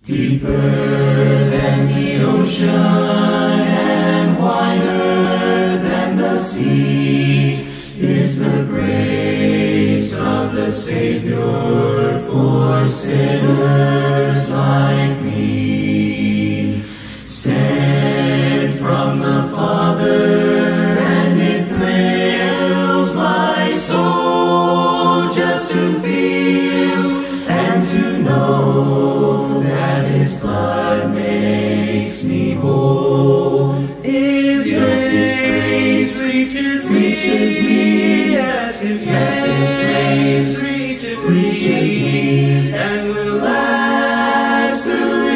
Deeper than the ocean and wider than the sea is the grace of the Savior for sinners like me. Sent from the Father, and it thrills my soul just to feel and to know that His blood makes me whole. His grace reaches me, yes, His grace reaches me, and will last through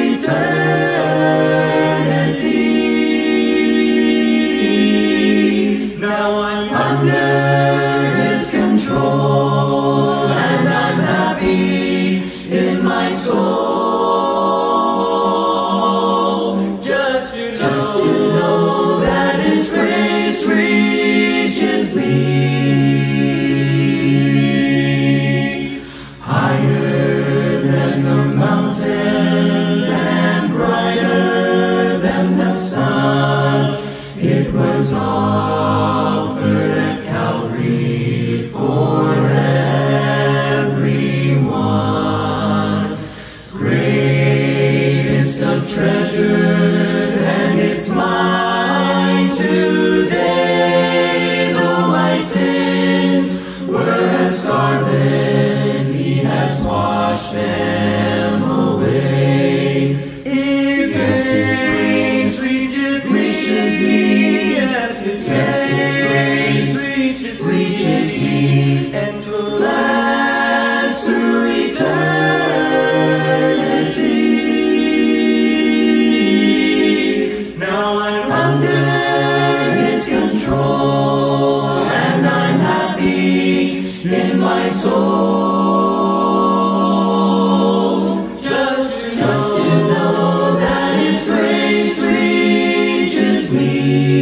eternity. Now I'm under His control, and I'm happy in my soul. Just to know that His grace reaches me. Higher than the mountains and brighter than the sun, it was offered at Calvary for everyone. Greatest of treasures, and it's mine today. Though my sins were as scarlet, He has washed them away. His grace reaches me, yes, His grace reaches me, and will last through eternity. Now I'm under His control, and I'm happy in my soul. Just to know that His grace reaches me.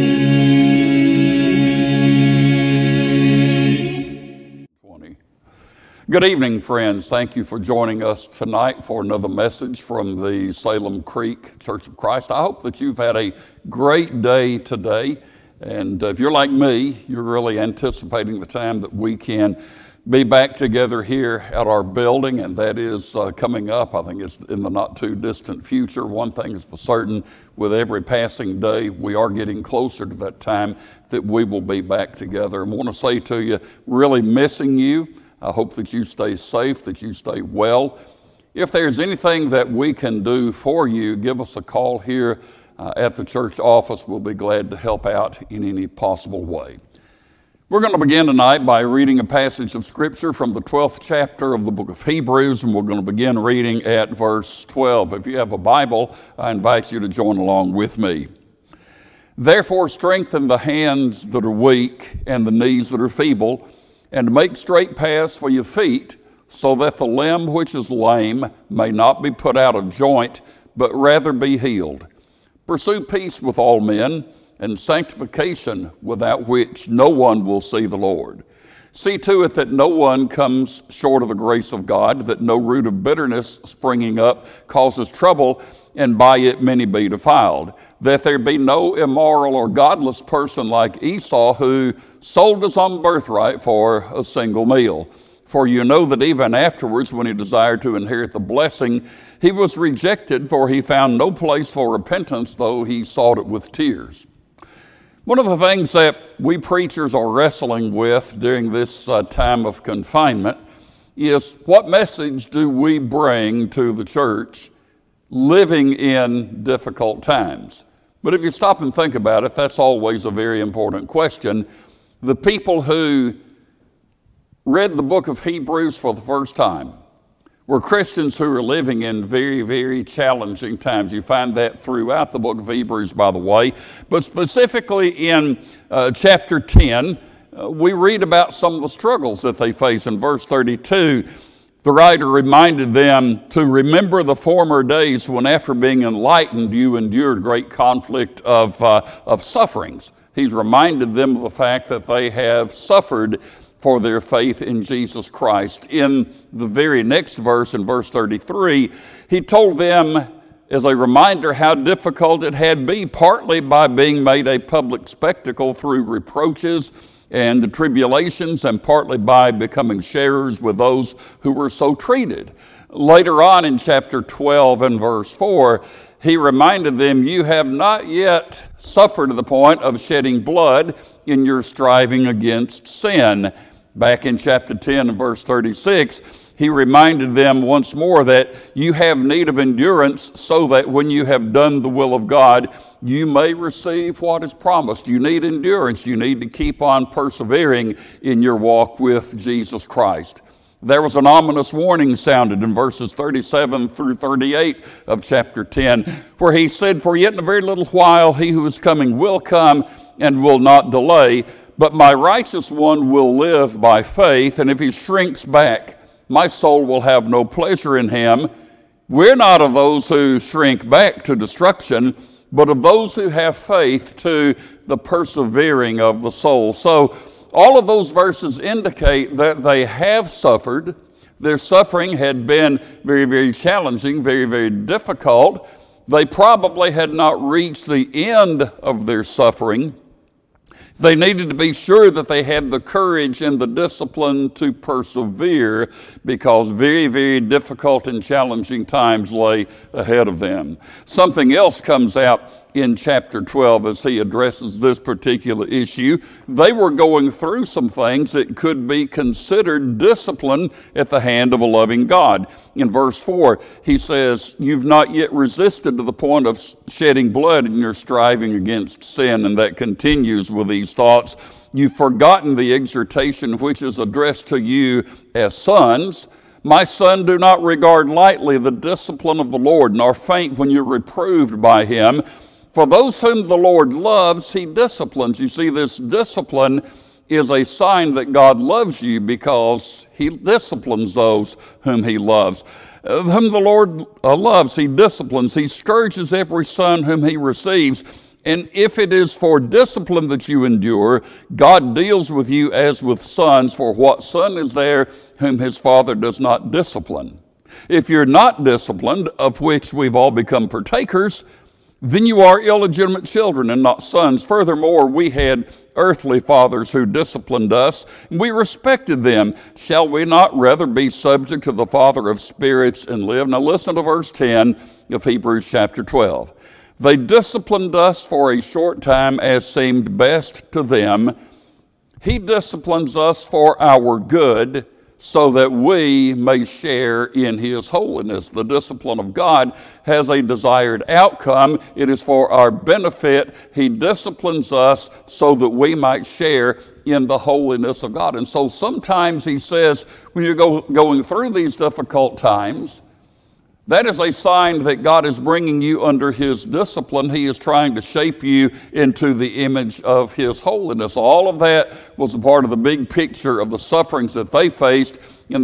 Good evening, friends. Thank you for joining us tonight for another message from the Salem Creek Church of Christ. I hope that you've had a great day today. And if you're like me, you're really anticipating the time that we can be back together here at our building, and that is coming up. I think it's in the not too distant future. One thing is for certain, with every passing day, we are getting closer to that time that we will be back together. And I want to say to you, really missing you. I hope that you stay safe, that you stay well. If there's anything that we can do for you, give us a call here at the church office. We'll be glad to help out in any possible way. We're going to begin tonight by reading a passage of Scripture from the 12th chapter of the book of Hebrews, and we're going to begin reading at verse 12. If you have a Bible, I invite you to join along with me. Therefore, strengthen the hands that are weak and the knees that are feeble, and make straight paths for your feet, so that the limb which is lame may not be put out of joint, but rather be healed. Pursue peace with all men, and sanctification, without which no one will see the Lord. See to it that no one comes short of the grace of God, that no root of bitterness springing up causes trouble, and by it many be defiled. That there be no immoral or godless person like Esau, who sold his own birthright for a single meal. For you know that even afterwards, when he desired to inherit the blessing, he was rejected, for he found no place for repentance, though he sought it with tears. One of the things that we preachers are wrestling with during this time of confinement is, what message do we bring to the church living in difficult times? But if you stop and think about it, that's always a very important question. The people who read the book of Hebrews for the first time were Christians who are living in very, very challenging times. You find that throughout the book of Hebrews, by the way. But specifically in chapter 10, we read about some of the struggles that they face. In verse 32, the writer reminded them to remember the former days when, after being enlightened, you endured great conflict of sufferings. He's reminded them of the fact that they have suffered for their faith in Jesus Christ. In the very next verse, in verse 33, he told them as a reminder how difficult it had been, partly by being made a public spectacle through reproaches and the tribulations, and partly by becoming sharers with those who were so treated. Later on in chapter 12 and verse 4, he reminded them, you have not yet suffered to the point of shedding blood in your striving against sin. Back in chapter 10 and verse 36, he reminded them once more that you have need of endurance so that when you have done the will of God, you may receive what is promised. You need endurance. You need to keep on persevering in your walk with Jesus Christ. There was an ominous warning sounded in verses 37 through 38 of chapter 10, where he said, for yet in a very little while he who is coming will come and will not delay, but my righteous one will live by faith, and if he shrinks back, my soul will have no pleasure in him. We're not of those who shrink back to destruction, but of those who have faith to the persevering of the soul. So all of those verses indicate that they have suffered. Their suffering had been very, very challenging, very, very difficult. They probably had not reached the end of their suffering. They needed to be sure that they had the courage and the discipline to persevere, because very, very difficult and challenging times lay ahead of them. Something else comes out in chapter 12 as he addresses this particular issue. They were going through some things that could be considered discipline at the hand of a loving God. In verse 4, he says, you've not yet resisted to the point of shedding blood in your striving against sin. And that continues with these thoughts. You've forgotten the exhortation which is addressed to you as sons. My son, do not regard lightly the discipline of the Lord, nor faint when you're reproved by him. For those whom the Lord loves, he disciplines. You see, this discipline is a sign that God loves you, because he disciplines those whom he loves. Whom the Lord loves, he disciplines. He scourges every son whom he receives. And if it is for discipline that you endure, God deals with you as with sons. For what son is there whom his father does not discipline? If you're not disciplined, of which we've all become partakers, then you are illegitimate children and not sons. Furthermore, we had earthly fathers who disciplined us, and we respected them. Shall we not rather be subject to the Father of spirits and live? Now listen to verse 10 of Hebrews chapter 12. They disciplined us for a short time as seemed best to them. He disciplines us for our good, so that we may share in his holiness. The discipline of God has a desired outcome. It is for our benefit. He disciplines us so that we might share in the holiness of God. And so sometimes he says, when you're going through these difficult times, that is a sign that God is bringing you under his discipline. He is trying to shape you into the image of his holiness. All of that was a part of the big picture of the sufferings that they faced in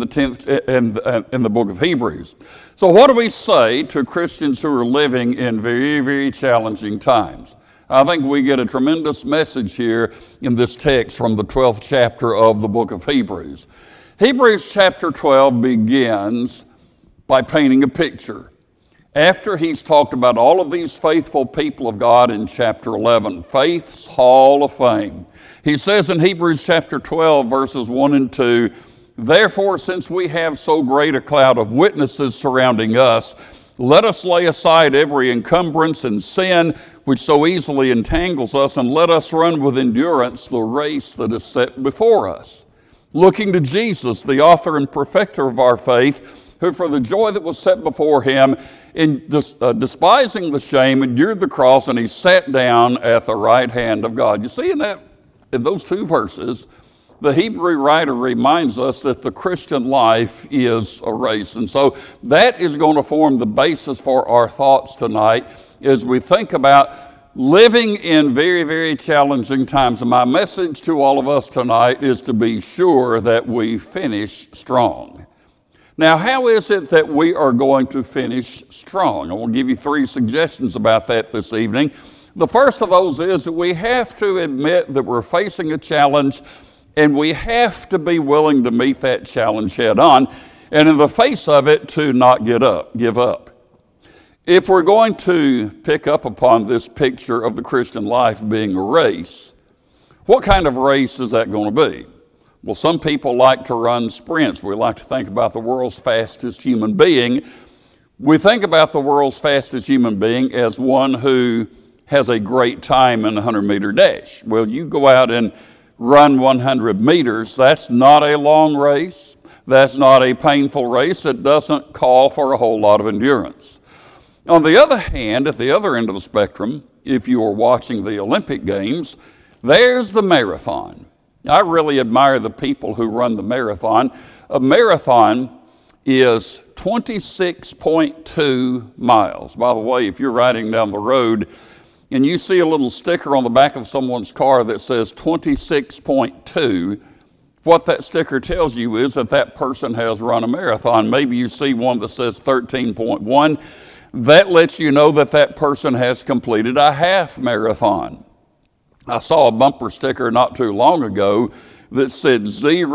the book of Hebrews. So what do we say to Christians who are living in very, very challenging times? I think we get a tremendous message here in this text from the 12th chapter of the book of Hebrews. Hebrews chapter 12 begins by painting a picture. After he's talked about all of these faithful people of God in chapter 11, faith's hall of fame, he says in Hebrews chapter 12, verses 1 and 2, therefore, since we have so great a cloud of witnesses surrounding us, let us lay aside every encumbrance and sin which so easily entangles us, and let us run with endurance the race that is set before us, looking to Jesus, the author and perfecter of our faith, who for the joy that was set before him, in despising the shame, endured the cross, and he sat down at the right hand of God. You see in those two verses, the Hebrew writer reminds us that the Christian life is a race. And so that is going to form the basis for our thoughts tonight as we think about living in very, very challenging times. And my message to all of us tonight is to be sure that we finish strong. Now, how is it that we are going to finish strong? I want to give you 3 suggestions about that this evening. The first of those is that we have to admit that we're facing a challenge, and we have to be willing to meet that challenge head on, and in the face of it, to not give up. If we're going to pick up upon this picture of the Christian life being a race, what kind of race is that going to be? Well, some people like to run sprints. We like to think about the world's fastest human being. We think about the world's fastest human being as one who has a great time in a 100-meter dash. Well, you go out and run 100 meters. That's not a long race. That's not a painful race. It doesn't call for a whole lot of endurance. On the other hand, at the other end of the spectrum, if you are watching the Olympic Games, there's the marathon. I really admire the people who run the marathon. A marathon is 26.2 miles. By the way, if you're riding down the road and you see a little sticker on the back of someone's car that says 26.2, what that sticker tells you is that that person has run a marathon. Maybe you see one that says 13.1. That lets you know that that person has completed a half marathon. I saw a bumper sticker not too long ago that said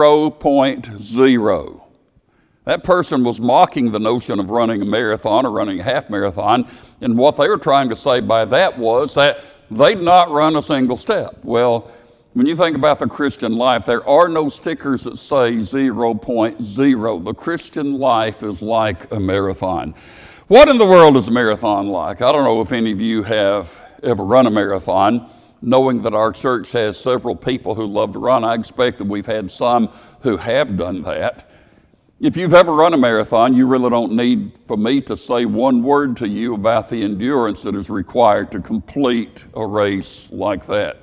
0.0. That person was mocking the notion of running a marathon or running a half marathon, and what they were trying to say by that was that they'd not run a single step. Well, when you think about the Christian life, there are no stickers that say 0.0. The Christian life is like a marathon. What in the world is a marathon like? I don't know if any of you have ever run a marathon. Knowing that our church has several people who love to run, I expect that we've had some who have done that. If you've ever run a marathon, you really don't need for me to say one word to you about the endurance that is required to complete a race like that.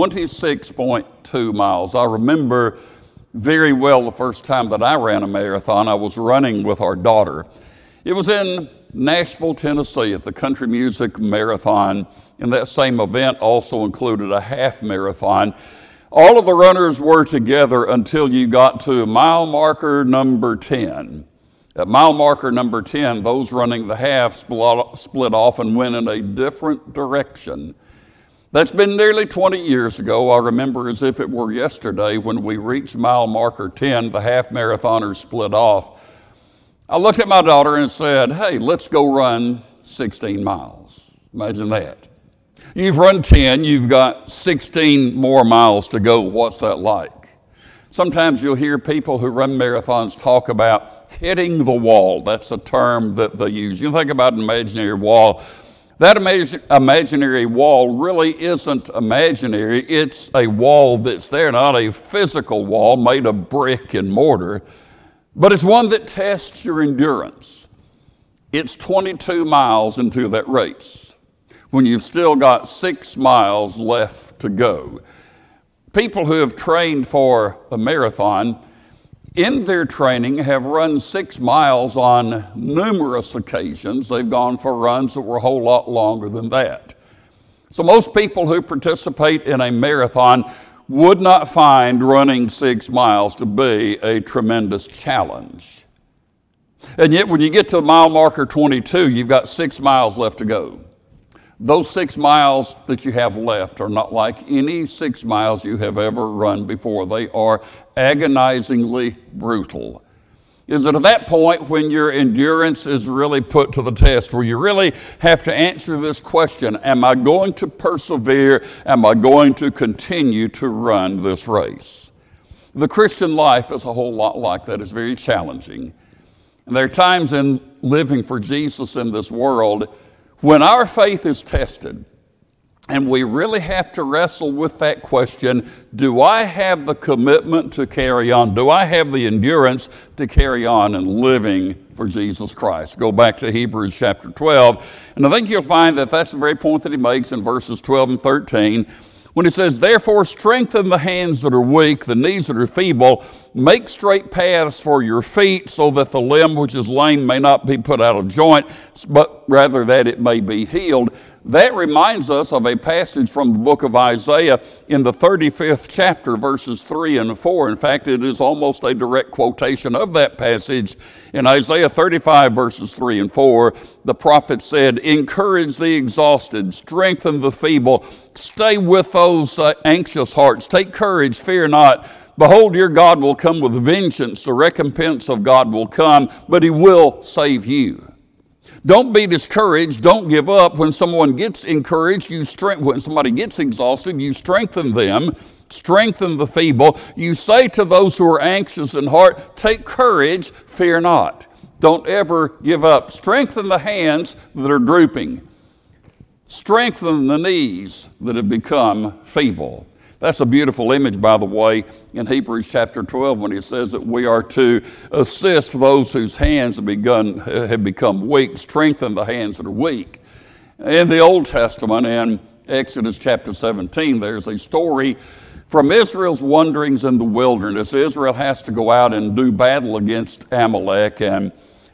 26.2 miles. I remember very well the first time that I ran a marathon. I was running with our daughter. It was in Nashville, Tennessee at the Country Music Marathon, and that same event also included a half marathon. All of the runners were together until you got to mile marker number 10. At mile marker number 10, those running the half split off and went in a different direction. That's been nearly 20 years ago. I remember as if it were yesterday when we reached mile marker 10, the half marathoners split off. I looked at my daughter and said, hey, let's go run 16 miles. Imagine that. You've run 10, you've got 16 more miles to go. What's that like? Sometimes you'll hear people who run marathons talk about hitting the wall. That's a term that they use. You think about an imaginary wall. That imaginary wall really isn't imaginary. It's a wall that's there, not a physical wall made of brick and mortar, but it's one that tests your endurance. It's 22 miles into that race when you've still got 6 miles left to go. People who have trained for a marathon in their training have run 6 miles on numerous occasions. They've gone for runs that were a whole lot longer than that. So most people who participate in a marathon would not find running 6 miles to be a tremendous challenge. And yet when you get to mile marker 22, you've got 6 miles left to go. Those 6 miles that you have left are not like any 6 miles you have ever run before. They are agonizingly brutal. Is it at that point when your endurance is really put to the test, where you really have to answer this question, am I going to persevere? Am I going to continue to run this race? The Christian life is a whole lot like that. It's very challenging. And there are times in living for Jesus in this world when our faith is tested, and we really have to wrestle with that question, do I have the commitment to carry on? Do I have the endurance to carry on in living for Jesus Christ? Go back to Hebrews chapter 12, and I think you'll find that that's the very point that he makes in verses 12 and 13, when he says, therefore strengthen the hands that are weak, the knees that are feeble, make straight paths for your feet, so that the limb which is lame may not be put out of joint, but rather that it may be healed. That reminds us of a passage from the book of Isaiah in the 35th chapter, verses 3 and 4. In fact, it is almost a direct quotation of that passage. In Isaiah 35, verses 3 and 4, the prophet said, encourage the exhausted, strengthen the feeble, stay with those anxious hearts, take courage, fear not. Behold, your God will come with vengeance, the recompense of God will come, but he will save you. Don't be discouraged. Don't give up. When someone gets encouraged, when somebody gets exhausted, you strengthen them. Strengthen the feeble. You say to those who are anxious in heart, take courage, fear not. Don't ever give up. Strengthen the hands that are drooping. Strengthen the knees that have become feeble. That's a beautiful image, by the way, in Hebrews chapter 12 when he says that we are to assist those whose hands have become weak, strengthen the hands that are weak. In the Old Testament, in Exodus chapter 17, there's a story from Israel's wanderings in the wilderness. Israel has to go out and do battle against Amalek, and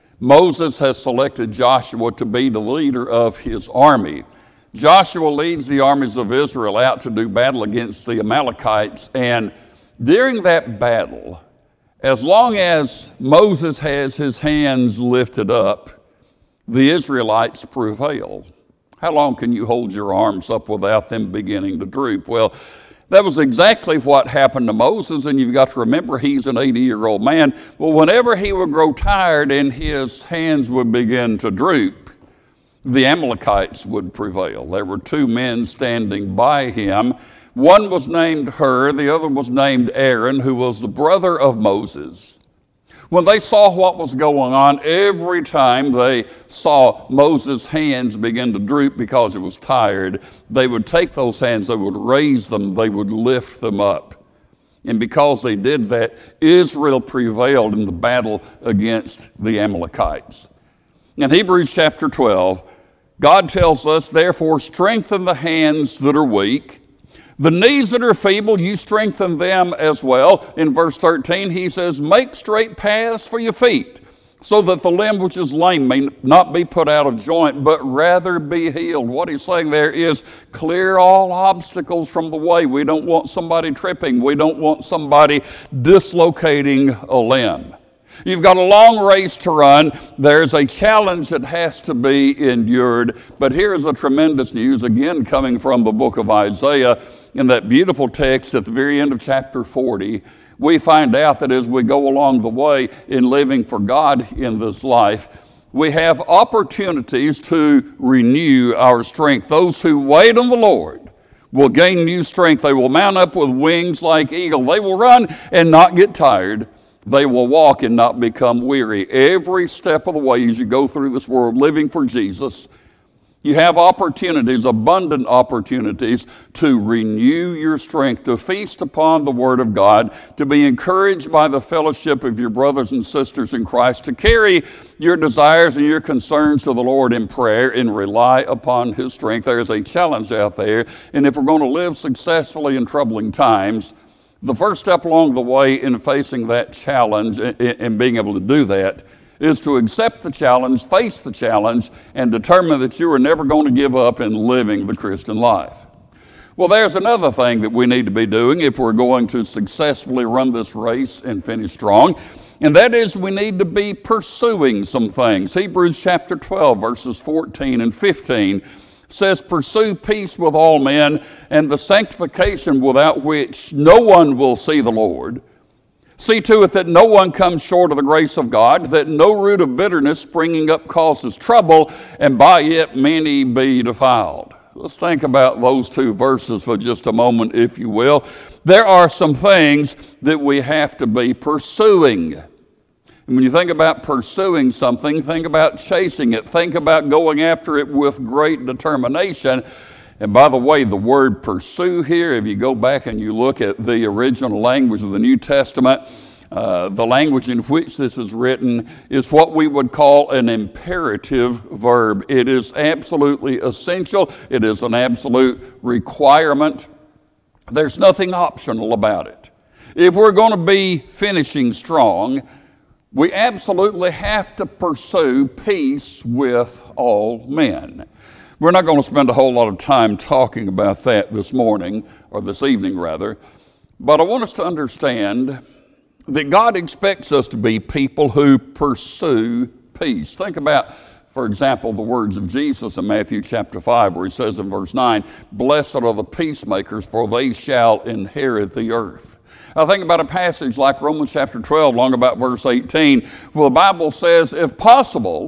Moses has selected Joshua to be the leader of his army. Joshua leads the armies of Israel out to do battle against the Amalekites, and during that battle, as long as Moses has his hands lifted up, the Israelites prevail. How long can you hold your arms up without them beginning to droop? Well, that was exactly what happened to Moses, and you've got to remember he's an 80-year-old man. Well, whenever he would grow tired and his hands would begin to droop, the Amalekites would prevail. There were two men standing by him. One was named Hur, the other was named Aaron, who was the brother of Moses. When they saw what was going on, every time they saw Moses' hands begin to droop because he was tired, they would take those hands, they would raise them, they would lift them up. And because they did that, Israel prevailed in the battle against the Amalekites. In Hebrews chapter 12, God tells us, therefore, strengthen the hands that are weak. The knees that are feeble, you strengthen them as well. In verse 13, he says, make straight paths for your feet, so that the limb which is lame may not be put out of joint, but rather be healed. What he's saying there is clear all obstacles from the way. We don't want somebody tripping. We don't want somebody dislocating a limb. You've got a long race to run. There's a challenge that has to be endured. But here's the tremendous news, again coming from the book of Isaiah. In that beautiful text at the very end of chapter 40, we find out that as we go along the way in living for God in this life, we have opportunities to renew our strength. Those who wait on the Lord will gain new strength. They will mount up with wings like eagle. They will run and not get tired. They will walk and not become weary. Every step of the way as you go through this world living for Jesus, you have opportunities, abundant opportunities to renew your strength, to feast upon the Word of God, to be encouraged by the fellowship of your brothers and sisters in Christ, to carry your desires and your concerns to the Lord in prayer and rely upon His strength. There is a challenge out there, and if we're going to live successfully in troubling times, the first step along the way in facing that challenge and being able to do that is to accept the challenge, face the challenge, and determine that you are never going to give up in living the Christian life. Well, there's another thing that we need to be doing if we're going to successfully run this race and finish strong, and that is we need to be pursuing some things. Hebrews chapter 12, verses 14 and 15 says, pursue peace with all men and the sanctification without which no one will see the Lord. See to it that no one comes short of the grace of God, that no root of bitterness springing up causes trouble, and by it many be defiled. Let's think about those two verses for just a moment, if you will. There are some things that we have to be pursuing. And when you think about pursuing something, think about chasing it. Think about going after it with great determination. And by the way, the word pursue here, if you go back and you look at the original language of the New Testament, the language in which this is written is what we would call an imperative verb. It is absolutely essential. It is an absolute requirement. There's nothing optional about it. If we're going to be finishing strong, we absolutely have to pursue peace with all men. We're not going to spend a whole lot of time talking about that this morning, or this evening rather, but I want us to understand that God expects us to be people who pursue peace. Think about, for example, the words of Jesus in Matthew chapter 5, where he says in verse 9, blessed are the peacemakers, for they shall inherit the earth. I think about a passage like Romans chapter 12, long about verse 18, where the Bible says, if possible,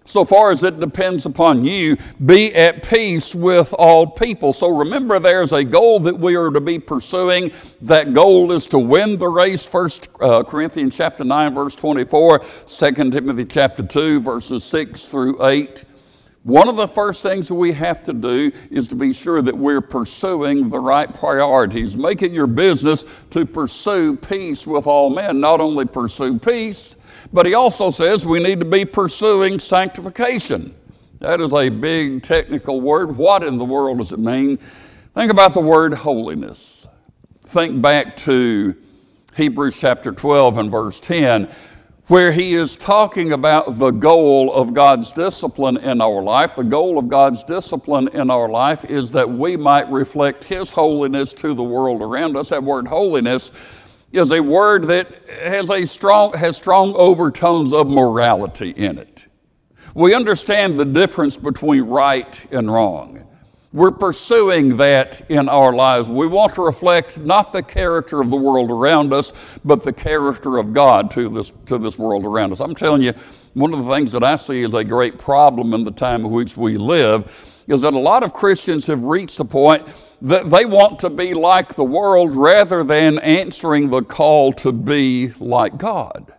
So far as it depends upon you, be at peace with all people. So remember, there's a goal that we are to be pursuing. That goal is to win the race. 1 Corinthians chapter 9, verse 24, 2 Timothy chapter 2, verses 6 through 8. One of the first things that we have to do is to be sure that we're pursuing the right priorities. Make it your business to pursue peace with all men. Not only pursue peace, but he also says we need to be pursuing sanctification. That is a big technical word. What in the world does it mean? Think about the word holiness. Think back to Hebrews chapter 12 and verse 10, where he is talking about the goal of God's discipline in our life. The goal of God's discipline in our life is that we might reflect his holiness to the world around us. That word holiness is a word that has strong overtones of morality in it. We understand the difference between right and wrong. We're pursuing that in our lives. We want to reflect not the character of the world around us, but the character of God to this world around us. I'm telling you, one of the things that I see as a great problem in the time in which we live is that a lot of Christians have reached the point that they want to be like the world rather than answering the call to be like God.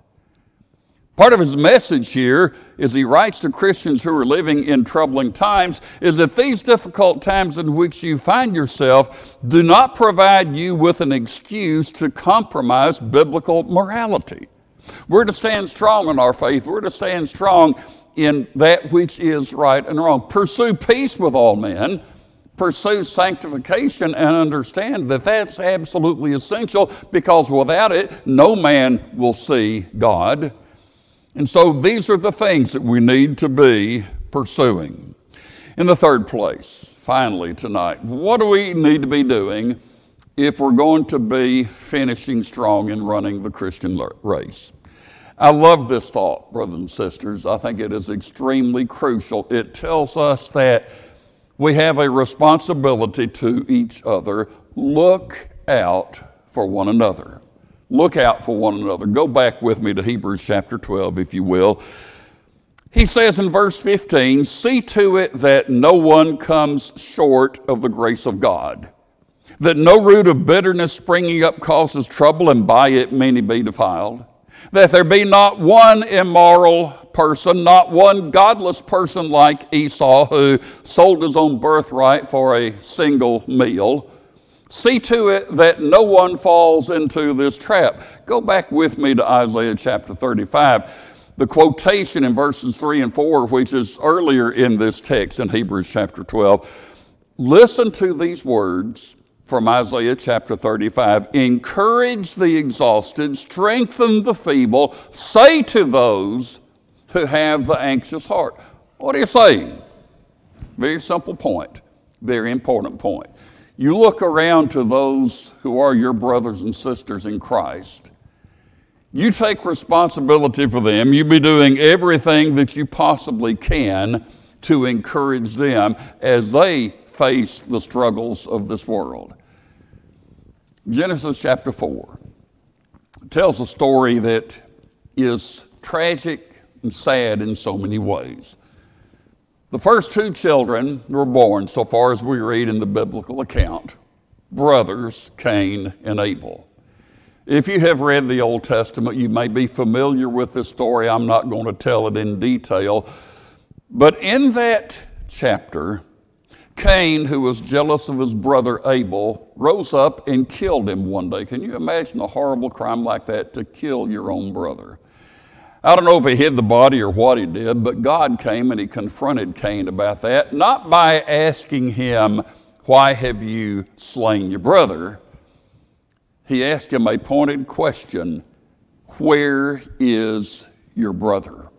Part of his message here, as he writes to Christians who are living in troubling times, is that these difficult times in which you find yourself do not provide you with an excuse to compromise biblical morality. We're to stand strong in our faith. We're to stand strong in that which is right and wrong. Pursue peace with all men. Pursue sanctification, and understand that that's absolutely essential, because without it, no man will see God. And so these are the things that we need to be pursuing. In the third place, finally tonight, what do we need to be doing if we're going to be finishing strong in running the Christian race? I love this thought, brothers and sisters. I think it is extremely crucial. It tells us that we have a responsibility to each other. Look out for one another. Look out for one another. Go back with me to Hebrews chapter 12, if you will. He says in verse 15, see to it that no one comes short of the grace of God, that no root of bitterness springing up causes trouble, and by it many be defiled. That there be not one immoral person, not one godless person like Esau, who sold his own birthright for a single meal. See to it that no one falls into this trap. Go back with me to Isaiah chapter 35. The quotation in verses 3 and 4, which is earlier in this text in Hebrews chapter 12. Listen to these words from Isaiah chapter 35. Encourage the exhausted, strengthen the feeble, say to those who have the anxious heart. What are you saying? Very simple point, very important point. You look around to those who are your brothers and sisters in Christ. You take responsibility for them. You be doing everything that you possibly can to encourage them as they face the struggles of this world. Genesis chapter 4 tells a story that is tragic and sad in so many ways. The first two children were born, so far as we read in the biblical account, brothers Cain and Abel. If you have read the Old Testament, you may be familiar with this story. I'm not going to tell it in detail. But in that chapter, Cain, who was jealous of his brother Abel, rose up and killed him one day. Can you imagine a horrible crime like that, to kill your own brother? I don't know if he hid the body or what he did, but God came and he confronted Cain about that, not by asking him, why have you slain your brother? He asked him a pointed question, where is your brother?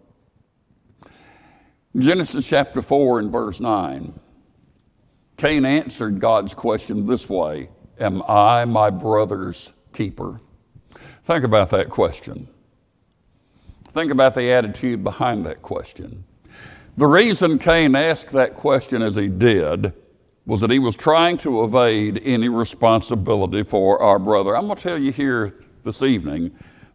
Genesis chapter 4 and verse 9. Cain answered God's question this way, am I my brother's keeper? Think about that question. Think about the attitude behind that question. The reason Cain asked that question as he did was that he was trying to evade any responsibility for our brother. I'm going to tell you here this evening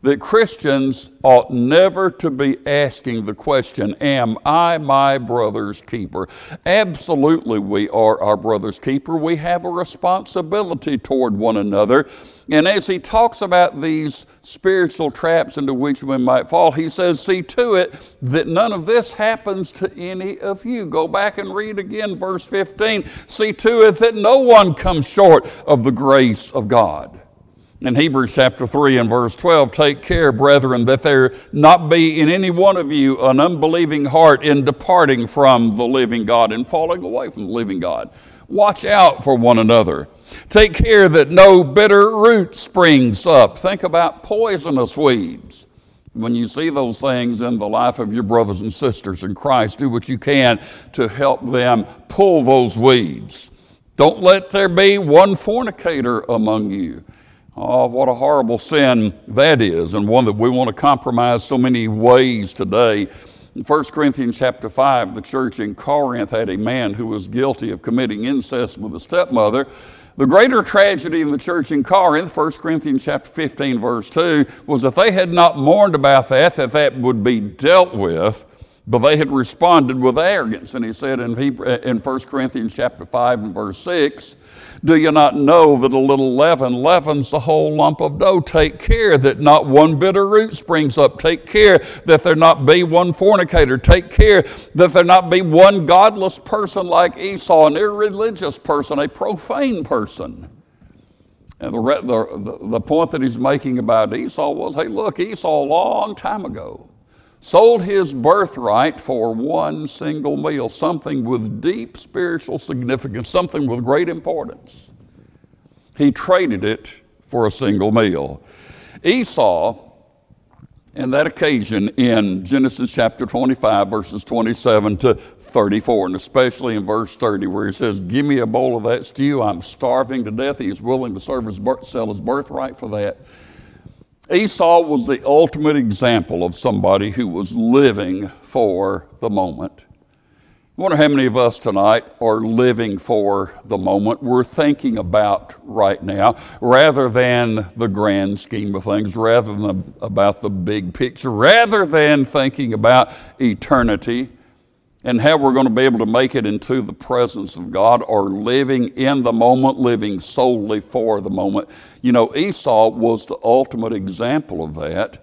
that Christians ought never to be asking the question, am I my brother's keeper? Absolutely we are our brother's keeper. We have a responsibility toward one another. And as he talks about these spiritual traps into which we might fall, he says, see to it that none of this happens to any of you. Go back and read again verse 15. See to it that no one comes short of the grace of God. In Hebrews chapter 3 and verse 12, take care, brethren, that there not be in any one of you an unbelieving heart in departing from the living God and falling away from the living God. Watch out for one another. Take care that no bitter root springs up. Think about poisonous weeds. When you see those things in the life of your brothers and sisters in Christ, do what you can to help them pull those weeds. Don't let there be one fornicator among you. Oh, what a horrible sin that is, and one that we want to compromise so many ways today. In 1 Corinthians chapter 5, the church in Corinth had a man who was guilty of committing incest with a stepmother. The greater tragedy in the church in Corinth, 1 Corinthians chapter 15, verse 2, was that they had not mourned about that would be dealt with, but they had responded with arrogance. And he said in 1 Corinthians chapter 5 and verse 6, do you not know that a little leaven leavens the whole lump of dough? Take care that not one bitter root springs up. Take care that there not be one fornicator. Take care that there not be one godless person like Esau, an irreligious person, a profane person. And the point that he's making about Esau was, hey, look, Esau a long time ago sold his birthright for one single meal, something with deep spiritual significance, something with great importance. He traded it for a single meal. Esau, in that occasion in Genesis chapter 25, verses 27 to 34, and especially in verse 30, where he says, give me a bowl of that stew, I'm starving to death. He is willing to sell his birthright for that. Esau was the ultimate example of somebody who was living for the moment. I wonder how many of us tonight are living for the moment we're thinking about right now, rather than the grand scheme of things, rather than about the big picture, rather than thinking about eternity and how we're going to be able to make it into the presence of God, or living in the moment, living solely for the moment. You know, Esau was the ultimate example of that.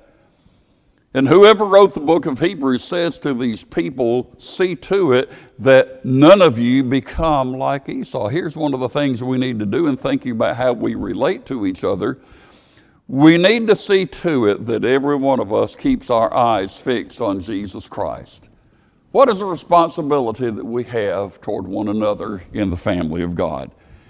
And whoever wrote the book of Hebrews says to these people, see to it that none of you become like Esau. Here's one of the things we need to do in thinking about how we relate to each other. We need to see to it that every one of us keeps our eyes fixed on Jesus Christ. What is the responsibility that we have toward one another in the family of God?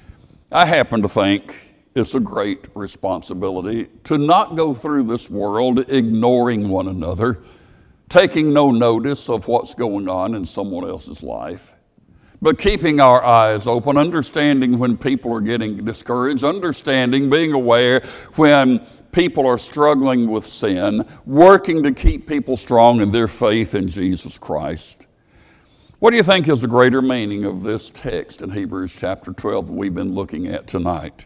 I happen to think it's a great responsibility to not go through this world ignoring one another, taking no notice of what's going on in someone else's life, but keeping our eyes open, understanding when people are getting discouraged, understanding, being aware when people are struggling with sin, working to keep people strong in their faith in Jesus Christ. What do you think is the greater meaning of this text in Hebrews chapter 12 that we've been looking at tonight?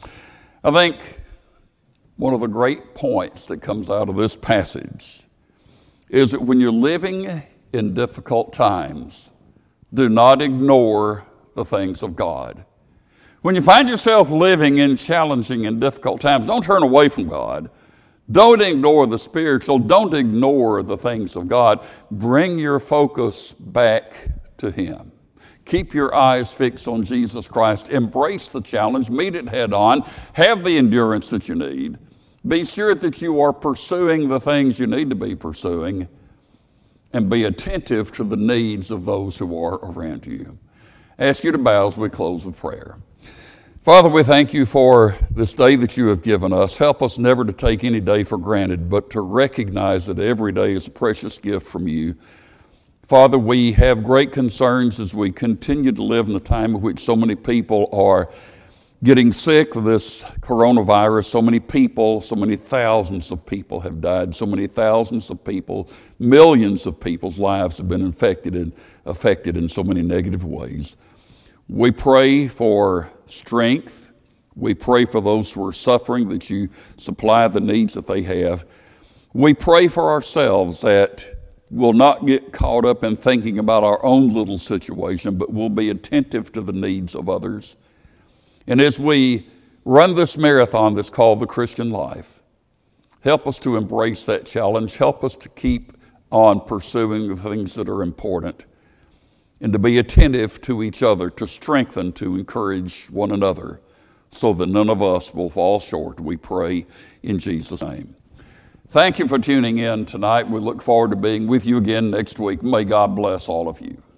I think one of the great points that comes out of this passage is that when you're living in difficult times, do not ignore the things of God. When you find yourself living in challenging and difficult times, don't turn away from God. Don't ignore the spiritual. Don't ignore the things of God. Bring your focus back to Him. Keep your eyes fixed on Jesus Christ. Embrace the challenge. Meet it head on. Have the endurance that you need. Be sure that you are pursuing the things you need to be pursuing, and be attentive to the needs of those who are around you. I ask you to bow as we close with prayer. Father, we thank you for this day that you have given us. Help us never to take any day for granted, but to recognize that every day is a precious gift from you. Father, we have great concerns as we continue to live in a time in which so many people are getting sick with this coronavirus. So many people, so many thousands of people have died. So many thousands of people, millions of people's lives have been affected in so many negative ways. We pray for strength. We pray for those who are suffering, that you supply the needs that they have. We pray for ourselves that we'll not get caught up in thinking about our own little situation, but we'll be attentive to the needs of others. And as we run this marathon that's called the Christian life, help us to embrace that challenge. Help us to keep on pursuing the things that are important and to be attentive to each other, to strengthen, to encourage one another so that none of us will fall short. We pray in Jesus' name. Thank you for tuning in tonight. We look forward to being with you again next week. May God bless all of you.